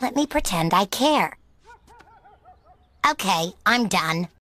Let me pretend I care. Okay, I'm done.